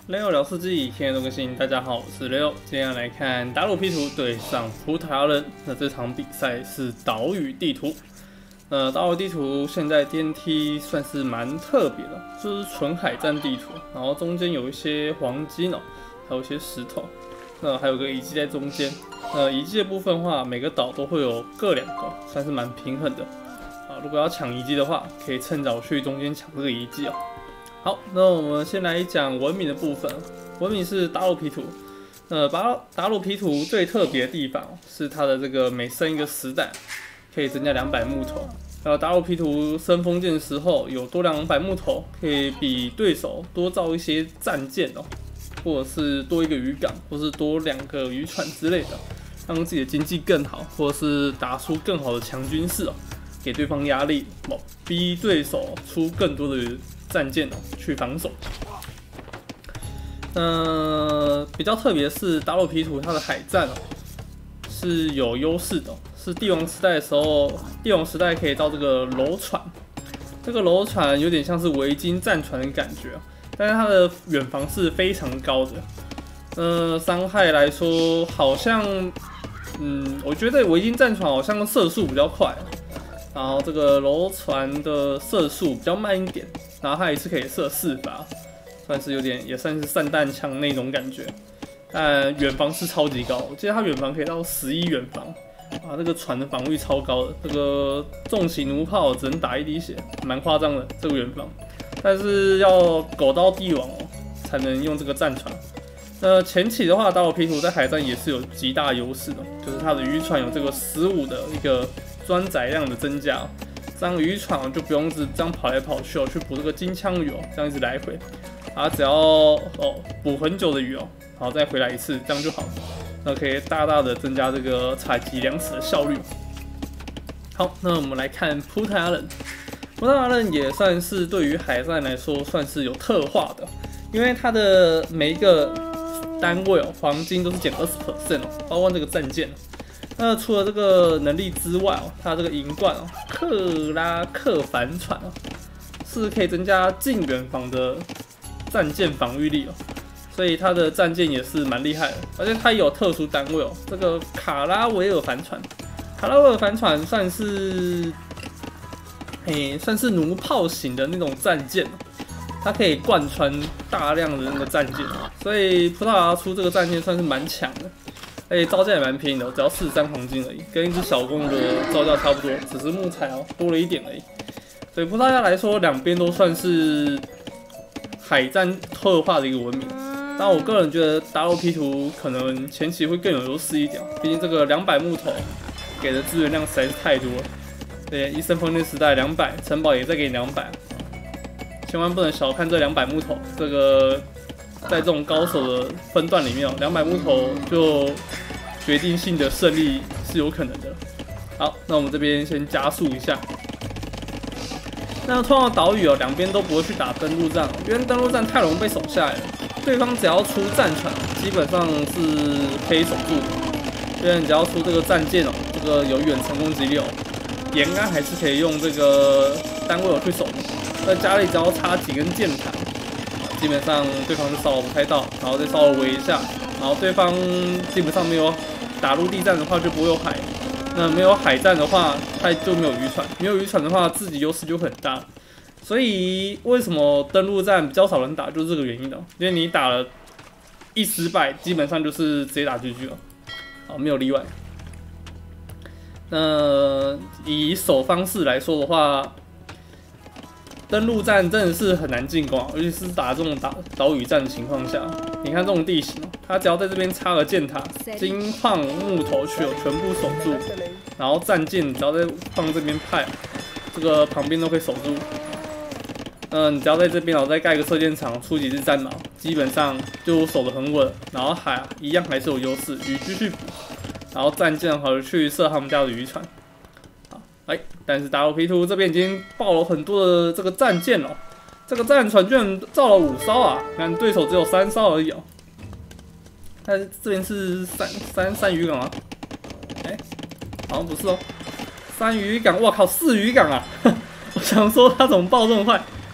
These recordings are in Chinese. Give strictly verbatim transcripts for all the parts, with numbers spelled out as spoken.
Leo 聊世纪，天天都更新。大家好，我是 Leo。今天来看达鲁 P 图对上葡萄牙人。那这场比赛是岛屿地图。呃，岛屿地图现在电梯算是蛮特别的，就是纯海战地图，然后中间有一些黄金哦，还有一些石头。那还有个遗迹在中间。呃，遗迹的部分的话，每个岛都会有各两个，算是蛮平衡的。啊，如果要抢遗迹的话，可以趁早去中间抢这个遗迹哦。好，那我们先来讲文明的部分。文明是达鲁 P 图，呃，达达鲁 P 图最特别的地方是它的这个每升一个时代可以增加两百木头。呃，达鲁 P 图升封建的时候有多两百木头，可以比对手多造一些战舰哦，或者是多一个渔港，或是多两个渔船之类的，让自己的经济更好，或者是打出更好的强军事哦，给对方压力，逼对手出更多的战舰哦去防守。呃，比较特别的是达鲁 P 图它的海战哦是有优势的，是帝王时代的时候，帝王时代可以造这个楼船，这个楼船有点像是维京战船的感觉，但是它的远防是非常高的。呃，伤害来说好像，嗯，我觉得维京战船好像射速比较快，然后这个楼船的射速比较慢一点。然后它一次可以射四发，算是有点也算是散弹枪那种感觉，但远防是超级高，我记得它远防可以到十一远防，啊，这个船的防御超高的，这个重型弩炮只能打一滴血，蛮夸张的这个远防，但是要狗刀帝王哦才能用这个战船。那前期的话，达鲁 P 图在海战也是有极大优势的，就是它的渔船有这个十五的一个装载量的增加。这样渔船就不用一直这样跑来跑去哦，去捕这个金枪鱼哦，这样一直来回，啊，只要哦捕很久的鱼哦，然后再回来一次，这样就好，那可以大大的增加这个采集粮食的效率。好，那我们来看葡萄牙人，葡萄牙人也算是对于海战来说算是有特化的，因为它的每一个单位哦，黄金都是减 百分之二十 哦，包括这个战舰。那除了这个能力之外哦，它这个银冠哦，克拉克帆船哦，是可以增加近远防的战舰防御力哦，所以它的战舰也是蛮厉害的，而且它也有特殊单位哦，这个卡拉维尔帆船，卡拉维尔帆船算是，诶、欸，算是弩炮型的那种战舰，它可以贯穿大量的那个战舰，所以葡萄牙出这个战舰算是蛮强的。而且造价也蛮便宜的，只要四十三黄金而已，跟一只小弓的造价差不多，只是木材哦多了一点而已。所以葡萄牙来说，两边都算是海战特化的一个文明。但我个人觉得达鲁 P 图可能前期会更有优势一点，毕竟这个两百木头给的资源量实在是太多了。对，一升封建时代两百，城堡也再给你两百，千万不能小看这两百木头，这个。在这种高手的分段里面哦，两百木头就决定性的胜利是有可能的。好，那我们这边先加速一下。那通常岛屿哦，两边都不会去打登陆战，因为登陆战太容易被守下来了。对方只要出战船，基本上是可以守住的。因为你只要出这个战舰哦，这个有远程攻击力哦，沿岸还是可以用这个单位哦去守的。那家里只要插几根箭塔。基本上对方就骚不太到，然后再稍微围一下，然后对方基本上没有打陆地战的话就不会有海，那没有海战的话，他就没有渔船，没有渔船的话自己优势就很大，所以为什么登陆战比较少人打，就是这个原因的，因为你打了一失败，基本上就是直接打 G G 了，啊，没有例外。那以守方式来说的话。登陆战真的是很难进攻，尤其是打这种岛岛屿战的情况下。你看这种地形，它只要在这边插个箭塔、金矿、木头去哦，全部守住。然后战舰只要在放这边派，这个旁边都可以守住。嗯，你只要在这边然后再盖个射箭场，出几只战矛，基本上就守得很稳。然后海一样还是有优势，鱼继续补，然后战舰好去射他们家的渔船。哎，但是达鲁 P 图这边已经爆了很多的这个战舰了，这个战船居然造了五艘啊！看对手只有三艘而已哦。但是这边是三三三渔港啊，哎，好像不是哦，三渔港，哇靠，四渔港啊！我想说他怎么爆这么快？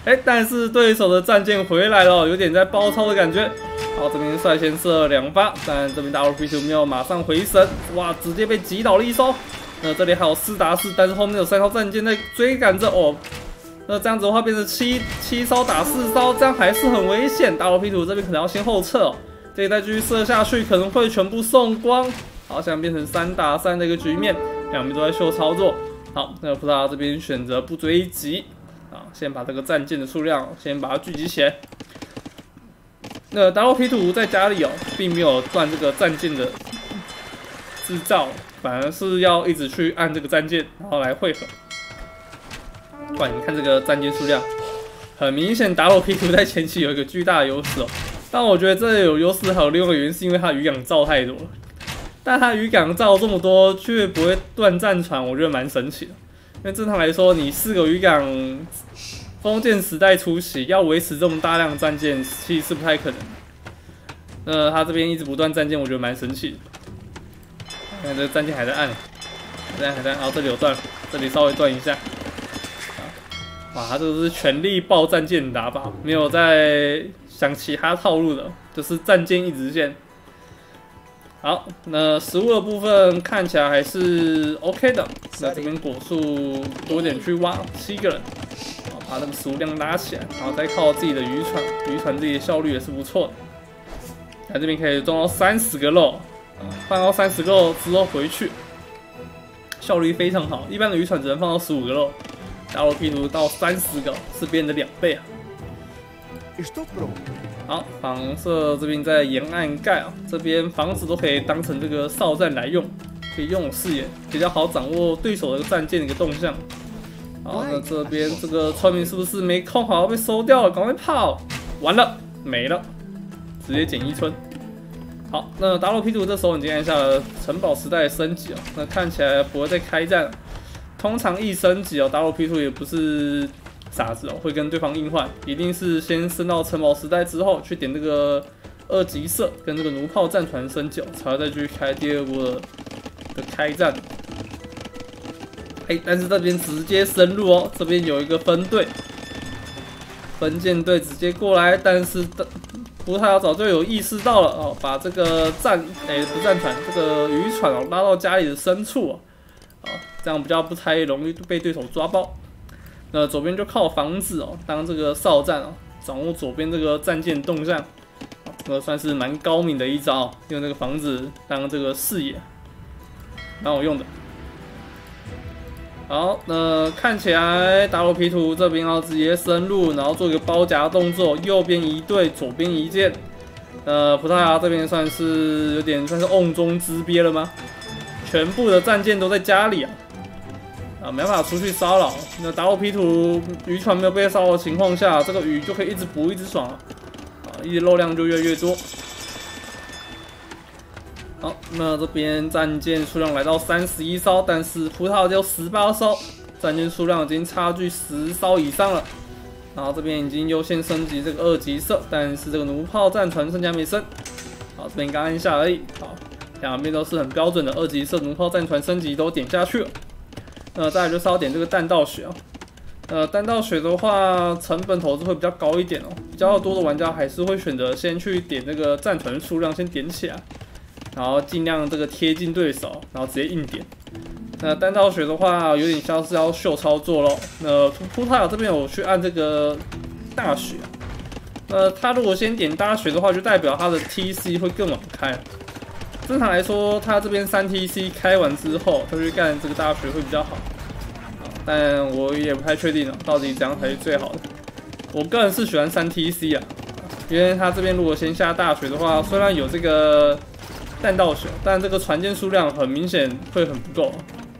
哎，但是对手的战舰回来了，有点在包抄的感觉。好，这边率先射了两发，但这边 W P 二没有马上回神，哇，直接被击倒了一艘。那这里还有斯达斯，但是后面有三艘战舰在追赶着哦。那这样子的话，变成七七艘打四艘，这样还是很危险。W P 二这边可能要先后撤哦，这一再继续射下去，可能会全部送光。好，现在变成三打三的一个局面，两边都在秀操作。好，那葡萄牙这边选择不追击，啊，先把这个战舰的数量先把它聚集起来。那 W P 二在家里哦，并没有断这个战舰的制造，反而是要一直去按这个战舰，然后来汇合。哇，你看这个战舰数量，很明显 W P 二在前期有一个巨大的优势哦。但我觉得这有优势还有另外一个原因，是因为它渔港造太多了。但它渔港造这么多，却不会断战船，我觉得蛮神奇的。因为正常来说，你四个渔港，封建时代初期要维持这么大量的战舰，其实是不太可能的。那他这边一直不断战舰，我觉得蛮神奇的。看这个战舰还在按，还在还在，然后这里有断，这里稍微断一下。哇，他这个是全力爆战舰打法，没有在想其他套路的，就是战舰一直线。好，那食物的部分看起来还是 OK 的。那这边果树多点去挖，七个人，把那个食物量拉起来，然后再靠自己的渔船，渔船自己的效率也是不错的。那这边可以装到三十个肉，放到三十个肉之后回去，效率非常好。一般的渔船只能放到十五个肉 ，W P 二到三十个，是别人的两倍啊。好，房舍这边在沿岸盖啊，这边房子都可以当成这个哨站来用，可以用视野，比较好掌握对手的战舰的一个动向。好，那这边这个村民是不是没控好被收掉了？赶快跑！完了，没了，直接减一村。好，那 W P 二这时候已经按下了城堡时代的升级哦，那看起来不会再开战了。通常一升级哦 ，W P 二也不是傻子哦，会跟对方硬换，一定是先升到城堡时代之后，去点这个二级射跟这个弩炮战船升级，才会再去开第二波的的开战。哎，但是这边直接深入哦，这边有一个分队，分舰队直接过来，但是葡萄牙早就有意识到了哦，把这个战哎不战船这个渔船哦拉到家里的深处哦，啊这样比较不太容易被对手抓包。那左边就靠房子哦，当这个哨站哦，掌握左边这个战舰动向，这个算是蛮高明的一招哦，用这个房子当这个视野，蛮好用的。好，那看起来 W P 二这边要直接深入，然后做一个包夹动作，右边一队，左边一舰。呃，葡萄牙这边算是有点算是瓮中之鳖了吗？全部的战舰都在家里啊。啊，没办法出去骚扰。那 W P 二渔船没有被骚扰的情况下，这个鱼就可以一直捕一直爽啊，啊，一直肉量就越来越多。好，那这边战舰数量来到三十一艘，但是葡萄牙只有十八艘，战舰数量已经差距十艘以上了。然后这边已经优先升级这个二级射，但是这个弩炮战船剩下没升。好，这边刚按下而已。好，两边都是很标准的二级射弩炮战船升级都点下去了。呃，再来就是要点这个弹道学哦。呃，弹道学的话，成本投资会比较高一点哦。比较多的玩家还是会选择先去点那个战船数量，先点起来，然后尽量这个贴近对手，然后直接硬点。那弹道学的话，有点像是要秀操作咯。那葡萄牙这边有去按这个大学，呃，他如果先点大学的话，就代表他的 T C 会更晚开。正常来说，他这边三 T C 开完之后，他去干这个大学会比较好，但我也不太确定了，到底怎样才是最好的。我个人是喜欢三 T C 啊，因为他这边如果先下大学的话，虽然有这个弹道学，但这个船舰数量很明显会很不够。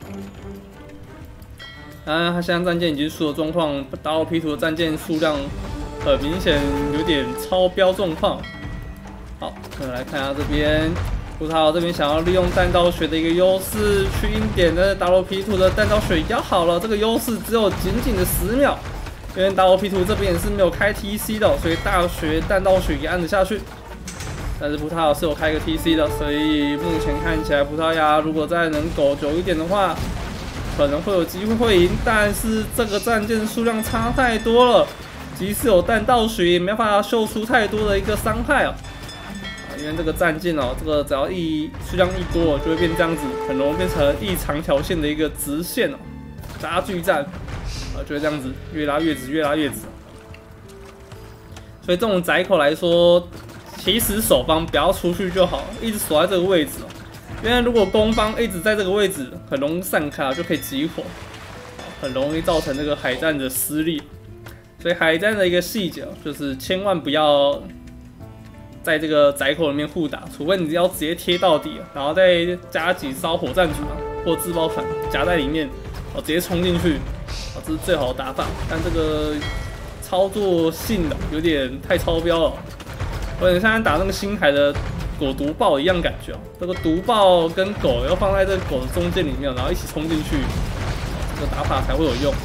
当然，他现在战舰已经输的状况 ，W P 二的战舰数量很明显有点超标状况。好，我们来看一下这边。葡萄牙这边想要利用弹道学的一个优势去硬点，但是 W P 二的弹道学压好了，这个优势只有仅仅的十秒，因为 W P 二这边也是没有开 T C 的，所以大学弹道学也按得下去。但是葡萄牙是有开一个 T C 的，所以目前看起来葡萄牙如果再能苟久一点的话，可能会有机会会赢。但是这个战舰数量差太多了， 即使有弹道学，也没办法秀出太多的一个伤害哦。啊，因为这个战舰哦，这个只要一数量一多，就会变这样子，很容易变成一长条线的一个直线哦，拉锯战啊，就会这样子越拉越直，越拉越直。所以这种窄口来说，其实守方不要出去就好，一直守在这个位置哦。因为如果攻方一直在这个位置，很容易散开，就可以集火，很容易造成这个海战的失利。所以海战的一个细节就是千万不要在这个窄口里面互打，除非你要直接贴到底，然后再加几艘火战组或自爆船夹在里面，哦，直接冲进去，哦，这是最好的打法。但这个操作性的有点太超标了，有点像打那个星海的狗毒爆一样感觉哦。这个毒爆跟狗要放在这个狗的中间里面，然后一起冲进去，这个打法才会有用。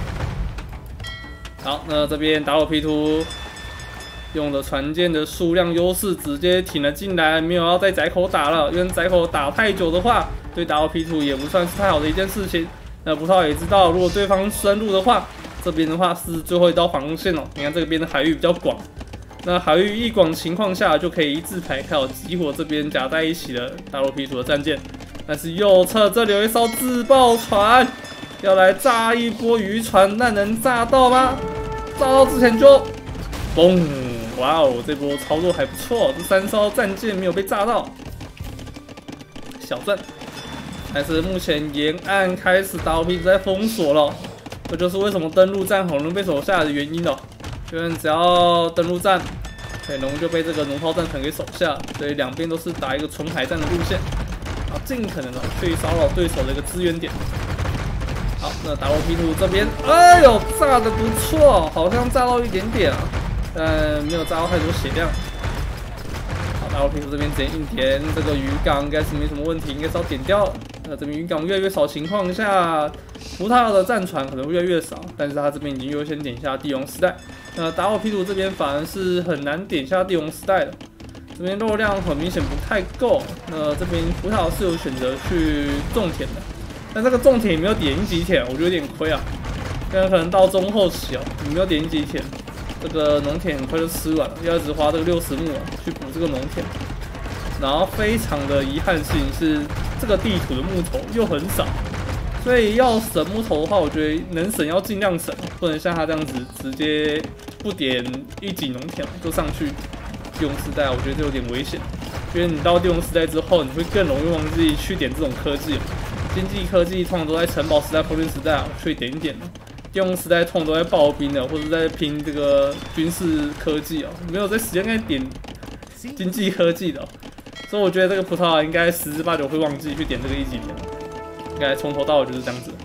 好，那这边打我 P 图用的船舰的数量优势，直接挺了进来，没有要在窄口打了。因为窄口打太久的话，对打我 P 图也不算是太好的一件事情。那葡萄也知道，如果对方深入的话，这边的话是最后一道防线哦。你看这边的海域比较广，那海域一广情况下，就可以一字排开，集火这边夹在一起的打我 P 图的战舰。但是右侧这里有一艘自爆船。要来炸一波渔船，那能炸到吗？炸到之前就，嘣！哇哦，这波操作还不错，这三艘战舰没有被炸到，小赚。但是目前沿岸开始打 O P 在封锁了，这就是为什么登陆战很容易被守下的原因了。因为只要登陆战，很容易就被这个弩炮战船给守下，所以两边都是打一个纯海战的路线，啊，尽可能的去骚扰对手的一个资源点。好，那打我 P 图这边，哎呦，炸的不错，好像炸到一点点啊，但没有炸到太多血量。好，打我 P 图这边直接硬填，这个渔港应该是没什么问题，应该是要点掉了。那这边渔港越来越少情况下，葡萄牙的战船可能会越来越少，但是他这边已经优先点下帝王时代。那打我 P 图这边反而是很难点下帝王时代的，这边肉量很明显不太够。那这边葡萄牙是有选择去种田的。但这个种田也没有点一级田，我觉得有点亏啊。因为可能到中后期哦，你没有点一级田，这个农田很快就吃完了，要一直花这个六十木啊去补这个农田。然后非常的遗憾的事情是，这个地图的木头又很少，所以要省木头的话，我觉得能省要尽量省，不能像他这样子直接不点一级农田就上去帝王时代，我觉得这有点危险。因为你到帝王时代之后，你会更容易忘记去点这种科技。经济科技通常都在城堡时代、封建时代啊，去点一点的。帝王时代通常都在刨冰的，或者在拼这个军事科技啊，没有在时间内点经济科技的、喔。所以我觉得这个葡萄牙应该十之八九会忘记去点这个一级点，应该从头到尾就是这样子。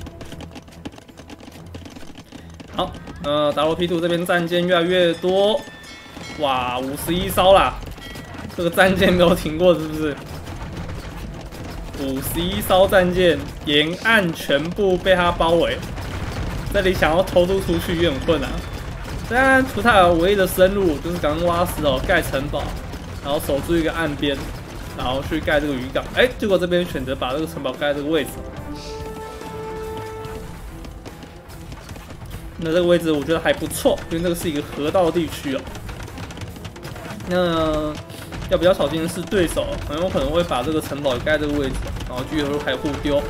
好，呃，打罗 P 图这边战舰越来越多，哇，五十一艘啦，这个战舰没有停过，是不是？五十一艘战舰沿岸全部被他包围，这里想要偷渡出去也很困难。虽然葡萄牙唯一的生路就是刚刚挖石头盖城堡，然后守住一个岸边，然后去盖这个渔港。哎、欸，结果这边选择把这个城堡盖在这个位置。那这个位置我觉得还不错，因为这个是一个河道地区哦。那要比较小心的是，对手很有可能会把这个城堡盖这个位置，然后巨河海互丢。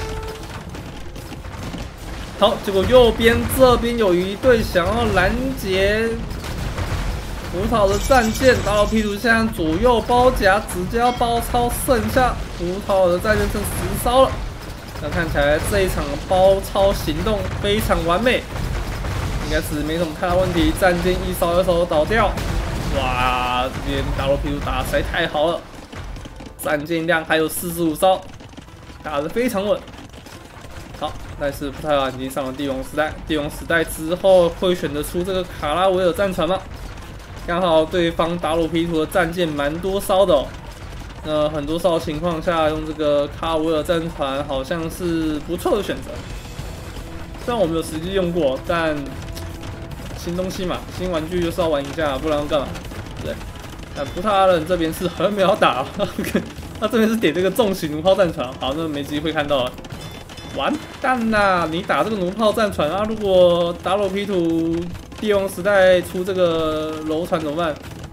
好，结果右边这边有一队想要拦截葡萄的战舰，打到 P 图现在左右包夹，直接要包抄，剩下葡萄的战舰剩十艘了。那看起来这一场包抄行动非常完美，应该是没什么太大问题。战舰一艘一艘倒掉。哇，这边打罗 P 图打得实在太好了，战舰量还有四十五艘，打得非常稳。好，但是葡萄牙已经上了帝王时代，帝王时代之后会选择出这个卡拉维尔战船吗？刚好对方打罗 P 图的战舰蛮多艘的哦，那很多艘情况下用这个卡拉维尔战船好像是不错的选择。虽然我没有实际用过，但新东西嘛，新玩具就是要玩一下，不然要干嘛？对。那葡萄牙人这边是很没有打、哦，他这边是点这个重型弩炮战船，好，那没机会看到了。完蛋啦！你打这个弩炮战船啊，如果打罗 P 图帝王时代出这个楼船怎么办？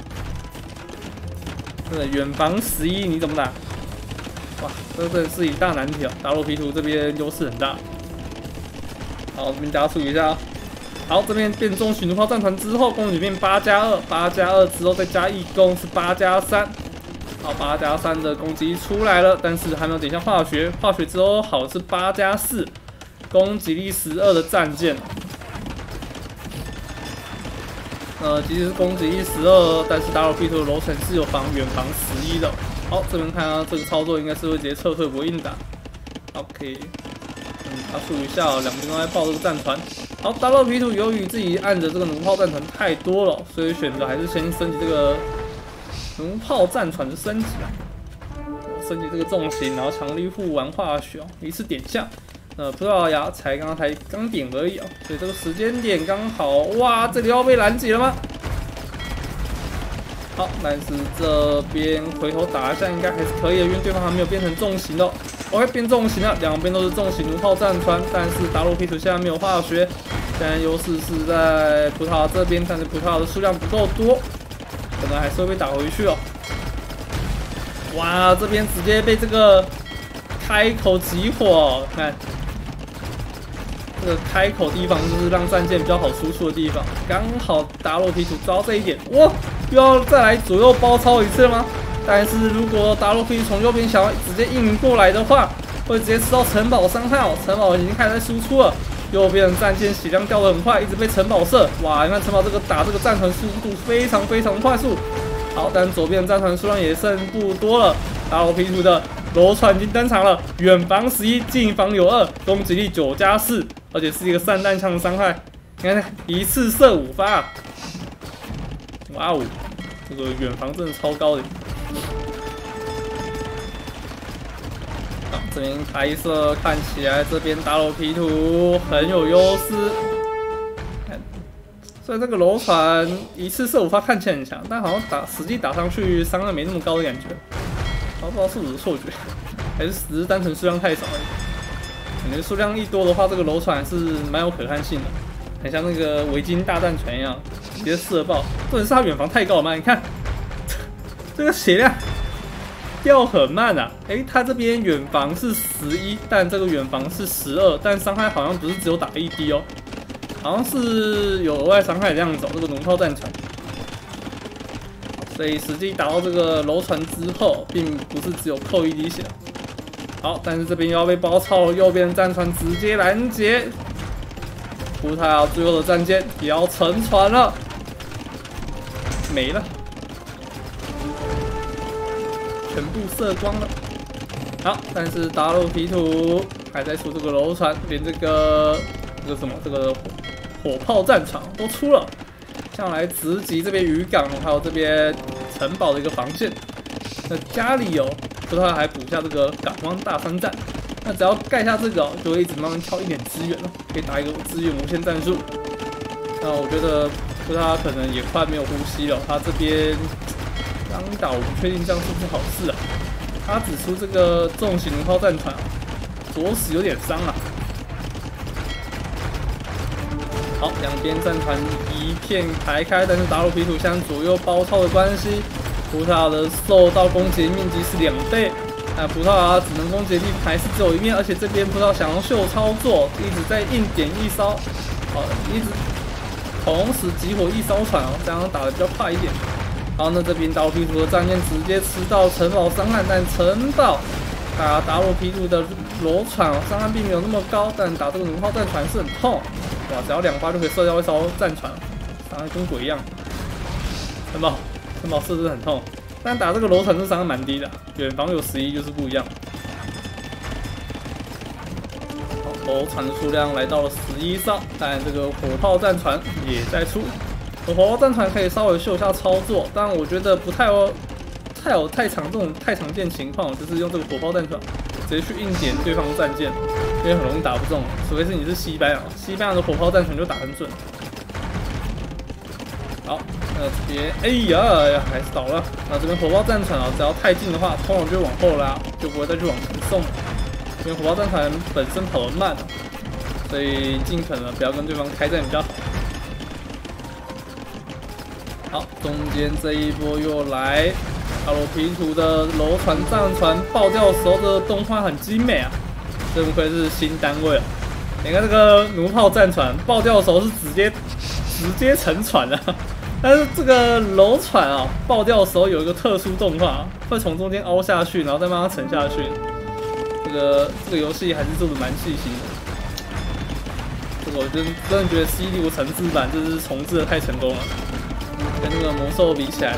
真的远防十一你怎么打？哇，这真的是一大难题哦。打洛皮图这边优势很大。好，这边加速一下。好，这边变重巡弩炮战团之后，攻击变八加二，八加二之后再加一攻是八加三。好，八加三的攻击出来了，但是还没有点下化学，化学之后好是八加四，攻击力十二的战舰。呃，即使是攻击力十二，但是打洛皮图的楼层是有防远防十一的。好，这边看到这个操作应该是会直接撤退不会硬打。OK。嗯，加速一下、哦，两边都在爆这个战船。好，打洛皮图由于自己按着这个弩炮战船太多了，所以选择还是先升级这个弩炮战船的升级啊。升级这个重型，然后强力护完化学、哦，一次点下。呃，葡萄牙才刚刚才刚点而已啊、哦，所以这个时间点刚好。哇，这里要被拦截了吗？好，但是这边回头打一下应该还是可以的，因为对方还没有变成重型的、哦。OK， 变重型了，两边都是重型弩炮战船，但是打洛皮图现在没有化学，现在优势是在葡萄牙这边，但是葡萄牙的数量不够多，可能还是会被打回去哦。哇，这边直接被这个开口集火、哦，看这个开口地方就是让战舰比较好输出的地方，刚好打洛皮图抓到这一点，哇，又要再来左右包抄一次了吗？但是如果达洛可以从右边想要直接硬过来的话，会直接吃到城堡伤害哦。城堡已经开始在输出了，右边的战舰血量掉得很快，一直被城堡射。哇，你看城堡这个打这个战船速度非常非常快速。好，但左边的战船数量也剩不多了。达洛皮图的楼船已经登场了，远防十一，近防有二，攻击力九加四，而且是一个散弹枪的伤害。你看，一次射五发、啊，哇哦，这个远防真的超高的。好，这边拍摄看起来这边达洛皮图很有优势。所以这个楼船一次射五发看起来很强，但好像打实际打上去伤害没那么高的感觉。我不知道是不是错觉，还是只是单纯数量太少而已。感觉数量一多的话，这个楼船还是蛮有可看性的，很像那个维京大战船一样，直接射爆。重点是它远防太高了嘛？你看这个血量掉很慢啊！哎、欸，它这边远防是十一，但这个远防是十二，但伤害好像不是只有打一滴哦。好像是有额外伤害的样子、哦，这个弩炮战船。所以实际打到这个楼船之后，并不是只有扣一滴血。好，但是这边又要被包抄了，右边的战船直接拦截。葡萄牙最后的战舰也要沉船了，没了，全部射光了。好，但是达洛皮图还在出这个楼船，连这个这个什么这个。火炮战场都出了，像来直击这边渔港，还有这边城堡的一个防线。那家里有葡萄牙还补下这个港湾大三战，那只要盖下这个、哦，就会一直慢慢挑一点资源了，可以打一个资源无限战术。那我觉得葡萄牙可能也快没有呼吸了，他这边刚打我不确定这样是不是好事啊？他只出这个重型弩炮战船，着实有点伤啊。好，两边战船一片排开，但是达洛皮图像左右包抄的关系，葡萄牙的受到攻击面积是两倍，那葡萄牙只能攻击力还是只有一面，而且这边葡萄牙想要秀操作，一直在硬点一艘，好，一直同时集火一艘船哦，这样打得比较快一点。好，那这边达洛皮图的战舰直接吃到城堡伤害，但城堡打达洛皮图的楼船哦，伤害并没有那么高，但打这个弩炮战船是很痛。哇！只要两发就可以射掉一艘战船，伤害跟鬼一样。城堡，城堡射真的很痛，但打这个楼船是伤害蛮低的，远防有十一就是不一样。好，楼船的数量来到了十一艘，但这个火炮战船也在出。火炮战船可以稍微秀一下操作，但我觉得不太有太有太常这种太常见情况，就是用这个火炮战船直接去硬点对方的战舰。因为很容易打不中，除非是你是西班牙，西班牙的火炮战船就打很准。好，那这边，哎呀，还是倒了。那这边火炮战船啊，只要太近的话，通常就往后拉，就不会再去往前送。因为火炮战船本身跑得慢，所以尽可能不要跟对方开战比较好。 好，中间这一波又来，大罗皮图的楼船战船爆掉的时候的动画很精美啊，真不愧是新单位啊！你看这个弩炮战船爆掉的时候是直接直接沉船啊，但是这个楼船啊爆掉的时候有一个特殊动画，会从中间凹下去，然后再慢慢沉下去。这个这个游戏还是做的蛮细心的。 这个我真真的觉得 C 六重置版这是重置的太成功了，跟那个魔兽比起来，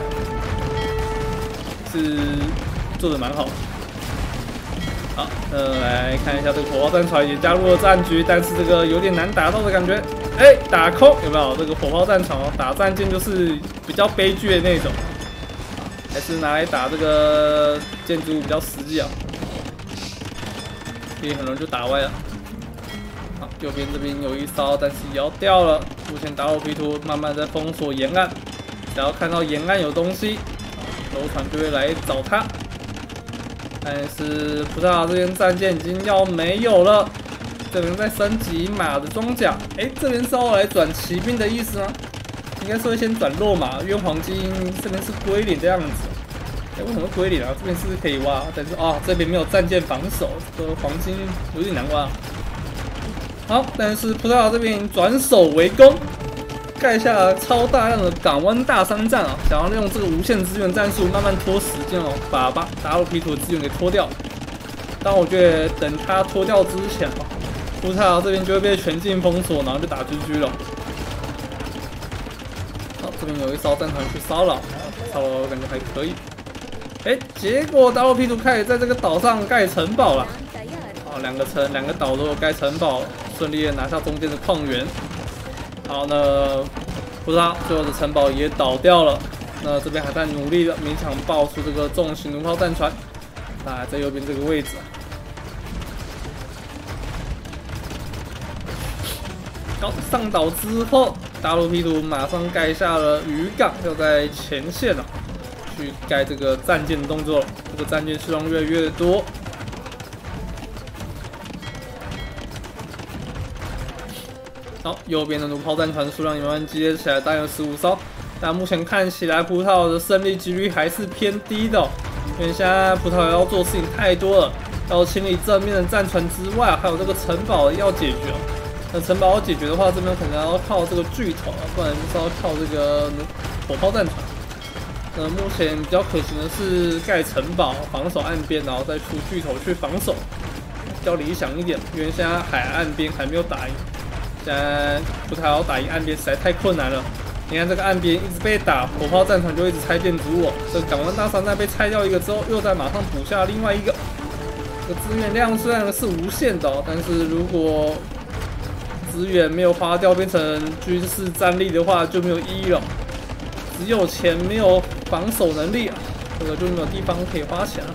是做的蛮好的。好，那来看一下这个火炮战船也加入了战局，但是这个有点难打到的感觉。哎、欸，打空有没有？这个火炮战船哦，打战舰就是比较悲剧的那种，还是拿来打这个建筑物比较实际啊，所以很容易就打歪了。 好，右边这边有一艘，但是也要掉了。目前打火皮图慢慢在封锁沿岸，只要看到沿岸有东西，楼船就会来找他。但是葡萄牙这边战舰已经要没有了，这边在升级马的装甲。哎、欸，这边是要来转骑兵的意思吗？应该是会先转落马，因为黄金这边是归零的样子。哎、欸，为什么归零啊？这边是可以挖，但是啊，这边没有战舰防守，这个黄金有点难挖。 好，但是葡萄牙这边转守为攻，盖下了超大量的港湾大商战啊，想要利用这个无限资源战术慢慢拖时间哦，把把打鲁皮图的资源给拖掉。但我觉得等他拖掉之前哦，葡萄牙这边就会被全境封锁，然后就打 G G 了。好，这边有一艘战船去骚扰，骚扰我感觉还可以。哎、欸，结果打鲁皮图开始在这个岛上盖城堡了。好，两个城两个岛都有盖城堡。 顺利的拿下中间的矿源。好，那葡萄牙最后的城堡也倒掉了。那这边还在努力的勉强爆出这个重型弩炮战船。那在右边这个位置。好，上岛之后，达鲁皮图马上盖下了渔港，要在前线啊，去盖这个战舰的动作。这个战舰数量越来越多。 好，右边的弩炮战船数量也慢慢集结起来，大概有十五艘。但目前看起来，葡萄牙的胜利几率还是偏低的、哦，因为现在葡萄牙要做的事情太多了，要清理正面的战船之外，还有这个城堡要解决、哦。那城堡要解决的话，这边可能要靠这个巨头啊，不然就是要靠这个火炮战船。那目前比较可行的是盖城堡，防守岸边，然后再出巨头去防守，比较理想一点。因为现在海岸边还没有打赢。 现在葡萄牙要打赢岸边实在太困难了。你看这个岸边一直被打，火炮战船就一直拆建筑物。这个港湾大商战被拆掉一个之后，又在马上补下另外一个。这个资源量虽然是无限的、哦，但是如果资源没有花掉，变成军事战力的话，就没有意义了。只有钱没有防守能力啊，这个就没有地方可以花钱了。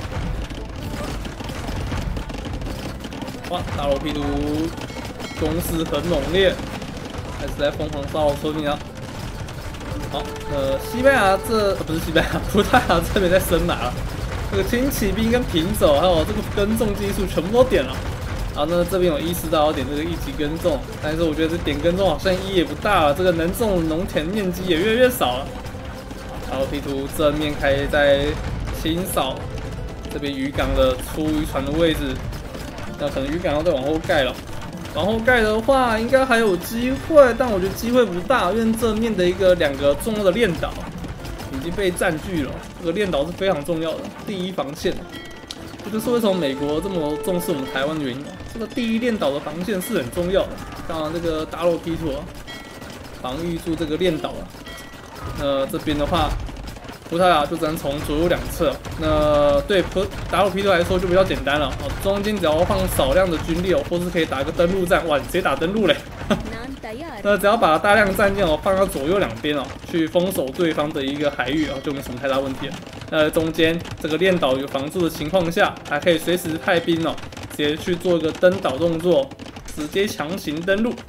哇，大罗皮图。 攻势很猛烈，还是在疯狂骚扰村民啊！好，呃，西班牙这、呃、不是西班牙，葡萄牙这边在升马了。这个轻骑兵跟平走，还有这个耕种技术全部都点了。然后呢，这边有意识到要点这个一级耕种，但是我觉得这点耕种好像意义也不大了，这个能种农田面积也越来越少了。然后 P 图正面开始在清扫这边渔港的出渔船的位置，那可能渔港要再往后盖了。 往后盖的话，应该还有机会，但我觉得机会不大，因为正面的一个两个重要的链岛已经被占据了。这个链岛是非常重要的，第一防线。这就是为什么美国这么重视我们台湾的原因。这个第一链岛的防线是很重要的。当然，这个达罗皮图防御住这个链岛了。那这边的话，葡萄牙就只能从左右两侧。那对葡达鲁皮图来说就比较简单了哦，中间只要放少量的军力哦，或是可以打个登陆战，哇，你直接打登陆嘞！那只要把大量战舰哦放到左右两边哦，去封锁对方的一个海域啊，就没什么太大问题了。那中间这个链岛有防住的情况下，还可以随时派兵哦，直接去做一个登岛动作，直接强行登陆。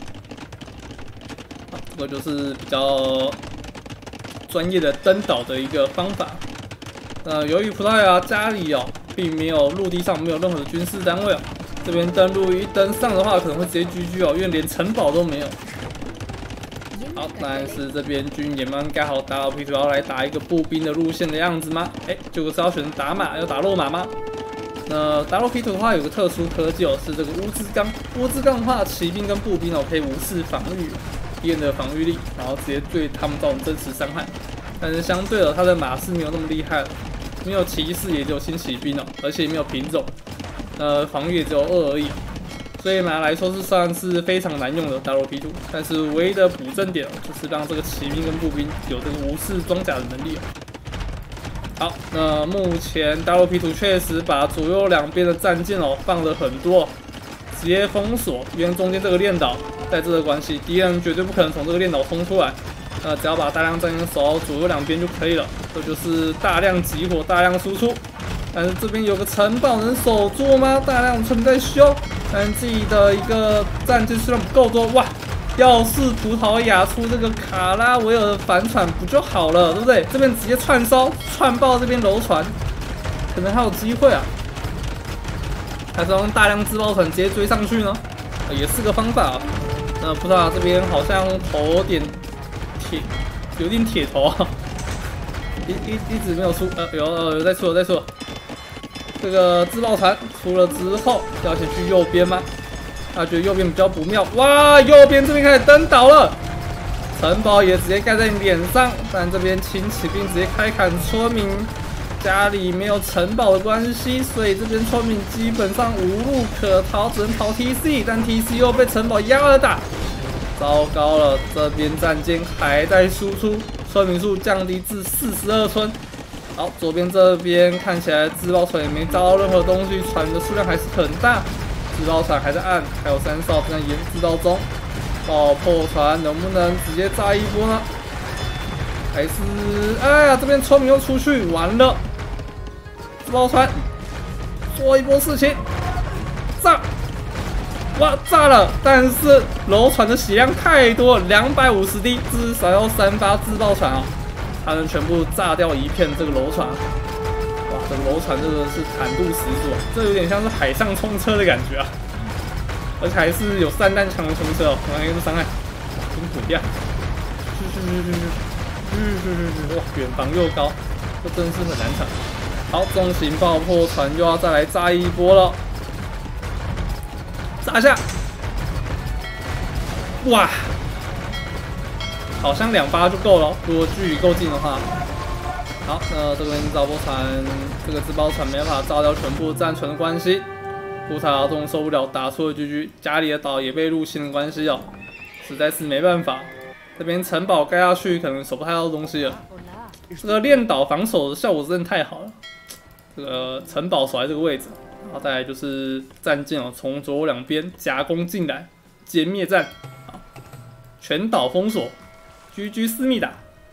啊，这个就是比较。 专业的登岛的一个方法。呃，由于葡萄牙家里哦，并没有陆地上没有任何的军事单位哦，这边登陆一登上的话，可能会直接 G G 哦，因为连城堡都没有。 好，但是这边军也慢慢盖好，打到 P 图要来打一个步兵的路线的样子吗？哎、欸，结果是要选打马，要打落马吗？那打落 P 图的话，有个特殊科技哦，是这个乌兹钢。乌兹钢的话，骑兵跟步兵哦可以无视防御敌人的防御力，然后直接对他们造成真实伤害。但是相对的，他的马是没有那么厉害了，没有骑士，也只有轻骑兵哦，而且没有品种，呃，防御也只有二而已。所以马来说是算是非常难用的打落 P 图，但是唯一的补正点就是让这个骑兵跟步兵有这个无视装甲的能力哦。好，那目前打落 P 图确实把左右两边的战舰哦放了很多、哦，直接封锁，因为中间这个链岛在这个关系，敌人绝对不可能从这个链岛冲出来。那只要把大量战舰守到左右两边就可以了，这就是大量集火、大量输出。但是这边有个城堡能守住吗？大量村在修，但自己的一个战舰数量不够多，哇！要是葡萄牙出这个卡拉维尔的反船不就好了，对不对？这边直接串烧，串爆这边楼船，可能还有机会啊。还是用大量自爆船直接追上去呢，也是个方法啊。那葡萄牙这边好像头有点铁，有点铁头啊，一一一直没有出，呃，有有有在出，有在出。这个自爆船出了之后，要先去右边吗？他觉得右边比较不妙，哇！右边这边开始登岛了，城堡也直接盖在脸上，但这边轻骑兵直接开砍村民，家里没有城堡的关系，所以这边村民基本上无路可逃，只能逃 T C， 但 T C 又被城堡压着打，糟糕了！这边战舰还在输出，村民数降低至四十二村。好，左边这边看起来自爆船也没招到任何东西，船的数量还是很大。自爆船还在按，还有三艘正在研制当中。爆破船能不能直接炸一波呢？还是哎呀，这边村民又出去完了。自爆船做一波事情，炸！哇，炸了！但是楼船的血量太多，两百五十滴，至少要三发自爆船啊，才能全部炸掉一片这个楼船。哇，这个楼船真的是坦度十足啊，这有点像是海上冲车的感觉啊！而且还是有散弹枪的冲车哦，然后一个伤害，真土掉！去去去去去去去去去！哇，远防又高，这真是很难抢。好，重型爆破船又要再来炸一波了，炸下！哇，好像两发就够了，如果距离够近的话。好，那这边造波船，这个自爆船没办法炸掉全部战船的关系，葡萄牙终受不了，打出了 G G， 家里的岛也被入侵的关系哦，实在是没办法。这边城堡盖下去，可能守不太到东西了。这个练岛防守的效果真的太好了，这个城堡守在这个位置，然后再来就是战舰哦，从左右两边夹攻进来，歼灭战，全岛封锁 ，G G 思密达。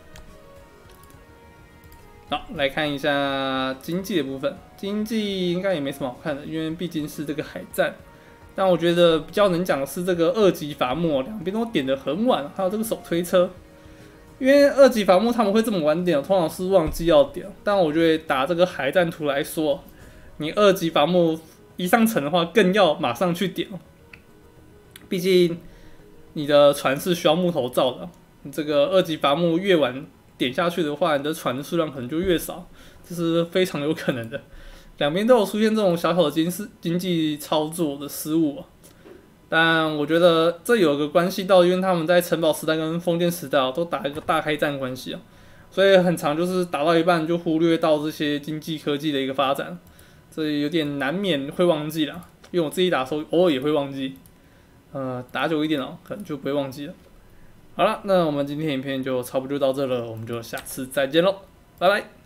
好，来看一下经济的部分。经济应该也没什么好看的，因为毕竟是这个海战。但我觉得比较能讲的是这个二级伐木，两边都点的很晚，还有这个手推车。因为二级伐木他们会这么晚点，通常是忘记要点。但我觉得打这个海战图来说，你二级伐木一上城的话，更要马上去点。毕竟你的船是需要木头造的，你这个二级伐木越晚点下去的话，你的船的数量可能就越少，这是非常有可能的。两边都有出现这种小小的经经济操作的失误、啊，但我觉得这有个关系到，因为他们在城堡时代跟封建时代、啊、都打一个大开战关系啊，所以很常就是打到一半就忽略到这些经济科技的一个发展，这有点难免会忘记啦。因为我自己打的时候偶尔也会忘记，呃，打久一点哦，可能就不会忘记了。好了，那我们今天影片就差不多就到这了，我们就下次再见喽，拜拜。